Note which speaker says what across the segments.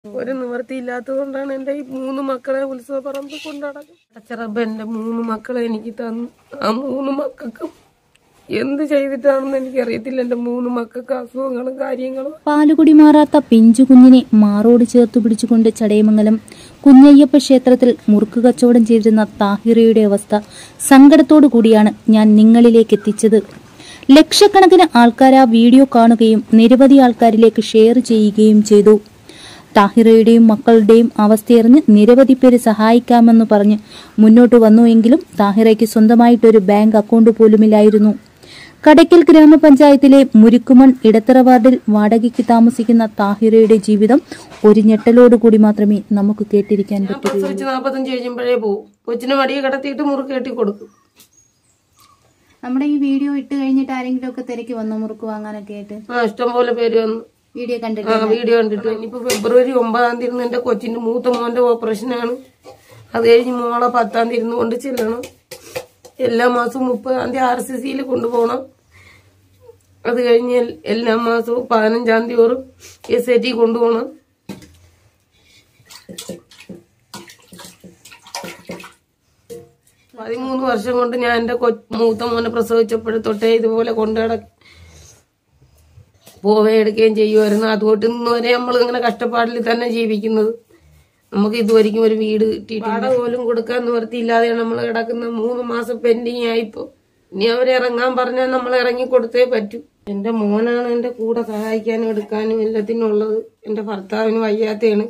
Speaker 1: ഒരു നിവൃത്തിയില്ലാത്തതുകൊണ്ടാണ് എൻ്റെ ഈ 3 മക്കളെ ഉത്സവപ്പറമ്പ് കൊണ്ടുനടക്കുന്നത്. അച്ഛറബ്ബ് എൻ്റെ 3 മക്കളെ എനിക്ക് തന്നു. ആ 3 മക്കൾക്കും എന്ത് ചെയ്തിട്ടാണെന്ന് എനിക്കറിയത്തില്ല. എൻ്റെ 3 മക്കൾക്ക് അസുഖങ്ങളും കാര്യങ്ങളും.
Speaker 2: പാലുകുടി മാറാത്ത പിഞ്ചു കുഞ്ഞിനെ മാറോട് ചേർത്തു പിടിച്ചുകൊണ്ട് ചടയമംഗലം കുഞ്ഞയ്യപ്പ ക്ഷേത്രത്തിൽ മുറുക്ക് കച്ചവടം ചെയ്തിരുന്ന താഹിറയുടെ അവസ്ഥ സങ്കടത്തോടു കൂടിയാണ് ഞാൻ നിങ്ങളിലേക്ക് എത്തിച്ചത്. ലക്ഷക്കണക്കിന് ആൾക്കാർ ആ വീഡിയോ കാണുകയും നിരവധി ആൾക്കാരിലേക്ക് ഷെയർ ചെയ്യുകയും ചെയ്തു. താഹിറയുടെയും മക്കളുടെയും അവസ്ഥയറിഞ്ഞ് നിരവധി പേര് സഹായിക്കാമെന്ന് പറഞ്ഞ് മുന്നോട്ട് വന്നുവെങ്കിലും താഹിറയ്ക്ക് സ്വന്തമായിട്ടൊരു ബാങ്ക് അക്കൗണ്ട് പോലുമില്ലായിരുന്നു. കടയ്ക്കൽ ഗ്രാമപഞ്ചായത്തിലെ മുരുക്കുമൺ ഇടത്തറ വാർഡിൽ വാടകയ്ക്ക് താമസിക്കുന്ന താഹിറയുടെ ജീവിതം ഒരു ഞെട്ടലോടുകൂടി മാത്രമേ നമുക്ക് കേട്ടിരിക്കാൻ പറ്റുകയുള്ളൂ.
Speaker 1: 45 കഴിയുമ്പോഴേ പോകും. കൊച്ചിനെ മടിയെ കിടത്തിയിട്ട് മുറുക്ക് കെട്ടി കൊടുക്കും.
Speaker 2: നമ്മുടെ ഈ വീഡിയോ ഇട്ട് കഴിഞ്ഞിട്ട് ആരെങ്കിലും ഒക്കെ തിരക്കി വന്നു മുറുക്ക് വാങ്ങാനൊക്കെ ആയിട്ട്?
Speaker 1: ഇഷ്ടംപോലെ പേര് വന്നു
Speaker 2: വീഡിയോ കണ്ടിട്ട്.
Speaker 1: ഇനിയിപ്പോ ഫെബ്രുവരി 9-ാം തീയതി എന്റെ കൊച്ചിന്റെ മൂത്ത മോന്റെ ഓപ്പറേഷനാണ്. അത് കഴിഞ്ഞ് മോളെ 10-ാം തീയതി കൊണ്ട് ചെല്ലണം. എല്ലാ മാസവും 30-ാം തീയതി RCCയിൽ കൊണ്ടുപോകണം. അത് കഴിഞ്ഞ് എല്ലാ മാസവും 15-ാം തീയതി ഒരു SAT കൊണ്ടുപോകണം. പതിമൂന്ന് വർഷം കൊണ്ട് ഞാൻ എന്റെ മൂത്ത മോനെ പ്രസവിച്ചപ്പോഴത്തൊട്ടേ ഇതുപോലെ പോവുകയും ചെയ്യുമായിരുന്നു. അതുകൊണ്ട് ഇന്ന് വരെ നമ്മൾ ഇങ്ങനെ കഷ്ടപ്പാടിൽ തന്നെ ജീവിക്കുന്നത്. നമുക്ക് ഇതുവരെയും ഒരു വീട് കിട്ടിയിട്ട് വാടക പോലും കൊടുക്കാൻ നിവർത്തിയില്ലാതെയാണ് നമ്മൾ കിടക്കുന്ന. 3 മാസം പെൻഡിങ് ആയിപ്പോ. ഇനി അവരെ ഇറങ്ങാൻ പറഞ്ഞാൽ നമ്മൾ ഇറങ്ങി കൊടുത്തേ പറ്റൂ. എന്റെ മോനാണ് എന്റെ കൂടെ സഹായിക്കാനും എടുക്കാനും എല്ലാത്തിനും ഉള്ളത്. എന്റെ ഭർത്താവിന് വയ്യാത്തയാണ്.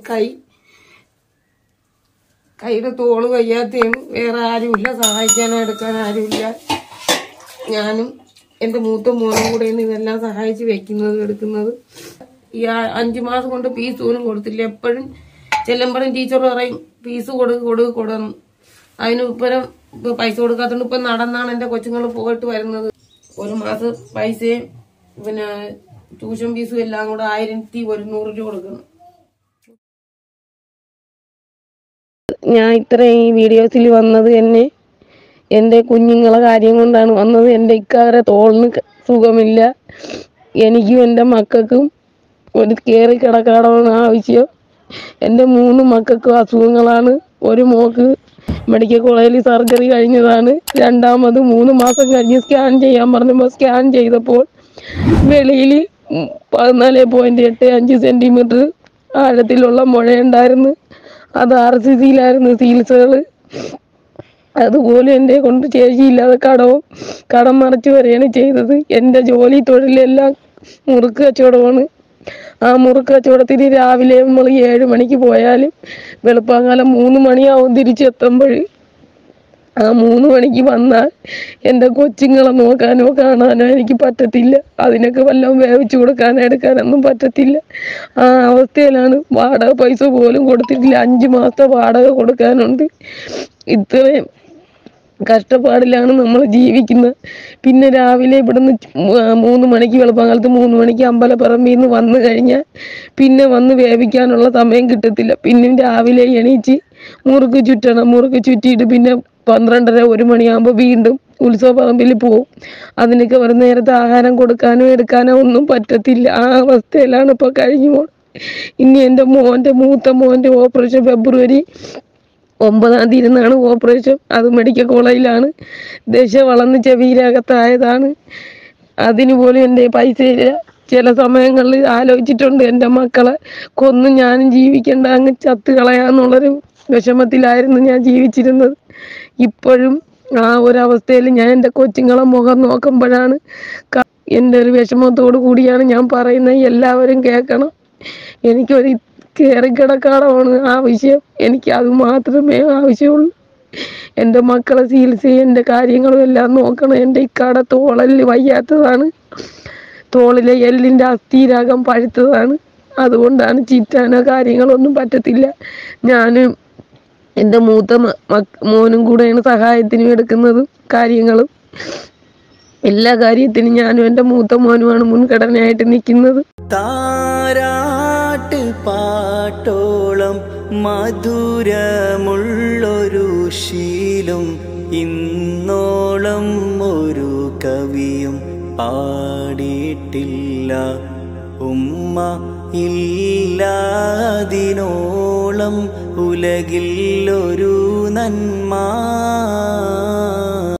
Speaker 1: കൈയുടെ തോള് വയ്യാത്തയാണ്. വേറെ ആരുമില്ല, സഹായിക്കാനോ എടുക്കാനോ ആരുമില്ല. ഞാനും എന്റെ മൂത്ത മോനും കൂടെയാണ് ഇതെല്ലാം സഹായിച്ച് വെക്കുന്നത് എടുക്കുന്നത്. ഈ 5 മാസം കൊണ്ട് ഫീസ് പോലും കൊടുത്തില്ല. എപ്പോഴും ചെല്ലുമ്പോഴും ടീച്ചർ പറയും ഫീസ് കൊടുക്കണം. അതിന് ഇപ്പരം പൈസ കൊടുക്കാത്തോണ്ട് ഇപ്പൊ നടന്നാണ് എന്റെ കൊച്ചുങ്ങൾ പോയിട്ട് വരുന്നത്. ഒരു മാസം പൈസയും പിന്നെ ട്യൂഷൻ ഫീസും എല്ലാം കൂടെ 1100 രൂപ കൊടുക്കണം. ഞാൻ ഇത്രയും ഈ വീഡിയോസിൽ വന്നത് എന്നെ എന്റെ കുഞ്ഞുങ്ങളെ കാര്യം കൊണ്ടാണ് വന്നത്. എന്റെ ഇക്കാരെ തോളിന് സുഖമില്ല. എനിക്കും എന്റെ മക്കൾക്കും ഒരു കയറി കിടക്കാടാണ് ആവശ്യം. എന്റെ 3 മക്കൾക്കും അസുഖങ്ങളാണ്. ഒരു മോക്ക് മെഡിക്കൽ കോളേജിൽ സർജറി കഴിഞ്ഞതാണ്. രണ്ടാമത് 3 മാസം കഴിഞ്ഞ് സ്കാൻ ചെയ്യാൻ പറഞ്ഞപ്പോൾ സ്കാൻ ചെയ്തപ്പോൾ വെളിയിൽ 14.85 സെന്റിമീറ്റർ ആഴത്തിലുള്ള മുഴയുണ്ടായിരുന്നു. അത് RCCയിലായിരുന്നു ചികിത്സകള്. അതുപോലെ എന്നെ കൊണ്ട് ശേഷിയില്ലാതെ കടം മറിച്ച് വരികയാണ് ചെയ്തത്. എന്റെ ജോലി തൊഴിലെല്ലാം മുറുക്ക് കച്ചവടമാണ്. ആ മുറുക്ക് കച്ചവടത്തിന് രാവിലെ നമ്മൾ 7 മണിക്ക് പോയാലും വെളുപ്പാങ്കാലം 3 മണിയാവും തിരിച്ചെത്തുമ്പോൾ. ആ 3 മണിക്ക് വന്നാൽ എന്റെ കൊച്ചുങ്ങളെ നോക്കാനോ കാണാനോ എനിക്ക് പറ്റത്തില്ല. അതിനൊക്കെ വല്ലതും വേവിച്ചു കൊടുക്കാനോ എടുക്കാനൊന്നും പറ്റത്തില്ല. ആ അവസ്ഥയിലാണ്. വാടക പൈസ പോലും കൊടുത്തിട്ടില്ല. 5 മാസത്തെ വാടക കൊടുക്കാനുണ്ട്. ഇത്രയും കഷ്ടപ്പാടിലാണ് നമ്മൾ ജീവിക്കുന്നത്. പിന്നെ രാവിലെ ഇവിടുന്ന് 3 മണിക്ക് വെളുപ്പാങ്കാലത്ത് 3 മണിക്ക് അമ്പലപ്പറമ്പിൽ നിന്ന് വന്നു കഴിഞ്ഞാൽ പിന്നെ വന്ന് വേവിക്കാനുള്ള സമയം കിട്ടത്തില്ല. പിന്നെ രാവിലെ എണീച്ച് മുറുക്ക് ചുറ്റണം. മുറുക്ക് ചുറ്റിയിട്ട് പിന്നെ 12:30-1 മണിയാകുമ്പോൾ വീണ്ടും ഉത്സവപ്പറമ്പിൽ പോവും. അതിനൊക്കെ ഒരു നേരത്തെ ആഹാരം കൊടുക്കാനോ എടുക്കാനോ ഒന്നും പറ്റത്തില്ല. ആ അവസ്ഥയിലാണ് ഇപ്പൊ കഴിഞ്ഞു പോകുന്നത്. ഇനി എന്റെ മൂത്ത മോന്റെ ഓപ്പറേഷൻ ഫെബ്രുവരി 9-ാം തീയതി ഇരുന്നാണ് ഓപ്പറേഷൻ. അത് മെഡിക്കൽ കോളേജിലാണ്. ദശ വളർന്ന് ചെവിയിലകത്തായതാണ്. അതിന് പോലും എൻ്റെ പൈസ ഇല്ല. ചില സമയങ്ങളിൽ ആലോചിച്ചിട്ടുണ്ട് എൻ്റെ മക്കളെ കൊന്ന് ഞാനും ജീവിക്കേണ്ട, അങ്ങ് ചത്ത് കളയാന്നുള്ളൊരു വിഷമത്തിലായിരുന്നു ഞാൻ ജീവിച്ചിരുന്നത്. ഇപ്പോഴും ആ ഒരവസ്ഥയിൽ ഞാൻ എൻ്റെ കൊച്ചുങ്ങളെ മുഖം നോക്കുമ്പോഴാണ് എൻ്റെ ഒരു വിഷമത്തോടു കൂടിയാണ് ഞാൻ പറയുന്നത്. എല്ലാവരും കേൾക്കണം. എനിക്കൊരു കയറിക്കിടക്കാടമാണ് ആവശ്യം. എനിക്ക് അത് മാത്രമേ ആവശ്യമുള്ളൂ. എൻ്റെ മക്കളെ ചികിത്സയും എൻ്റെ കാര്യങ്ങളും എല്ലാം നോക്കണം. എൻ്റെ ഇക്കാട തോളല് വയ്യാത്തതാണ്. തോളിലെ എല്ലിൻ്റെ അസ്ഥിരാഗം പഴുത്തതാണ്. അതുകൊണ്ടാണ് ചിറ്റാനോ കാര്യങ്ങളൊന്നും പറ്റത്തില്ല. ഞാനും എൻ്റെ മൂത്ത മോനും കൂടെയാണ് സഹായത്തിനും എടുക്കുന്നതും കാര്യങ്ങളും. എല്ലാ കാര്യത്തിനും ഞാനും എൻ്റെ മൂത്ത മോനുമാണ് മുൻഗണനയായിട്ട് നിൽക്കുന്നത്.
Speaker 3: താരാട്ട് പാട്ടോളം മധുരമുള്ളൊരു ശീലം ഇന്നോളം ഒരു കവിയും പാടിയിട്ടില്ല. ഉമ്മ ഇല്ലാതിനോളം ഉലകിൽ ഒരു നന്മ.